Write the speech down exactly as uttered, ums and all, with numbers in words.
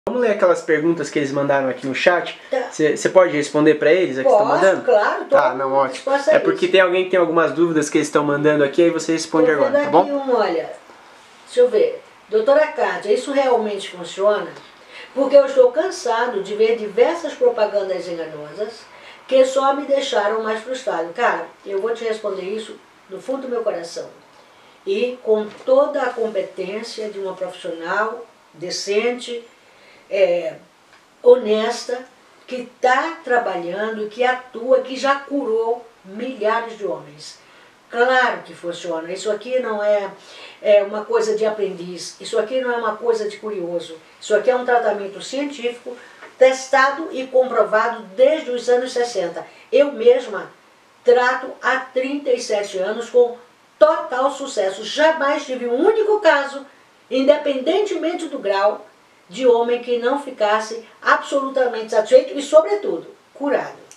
Vamos ler aquelas perguntas que eles mandaram aqui no chat? Você Tá. pode responder para eles? É que Posso, estão mandando? claro. Tá, não, ótimo. É porque tem alguém que tem algumas dúvidas que eles estão mandando aqui, aí você responde Tô agora, vendo tá bom? aqui um, olha, deixa eu ver. Doutora Kátia, isso realmente funciona? Porque eu estou cansado de ver diversas propagandas enganosas que só me deixaram mais frustrado. Cara, eu vou te responder isso do fundo do meu coração. E com toda a competência de uma profissional decente, é, honesta, que está trabalhando, que atua, que já curou milhares de homens. Claro que funciona. Isso aqui não é, é uma coisa de aprendiz, isso aqui não é uma coisa de curioso. Isso aqui é um tratamento científico, testado e comprovado desde os anos sessenta. Eu mesma trato há trinta e sete anos com total sucesso. Jamais tive um único caso, independentemente do grau, de homem que não ficasse absolutamente satisfeito e, sobretudo, curado.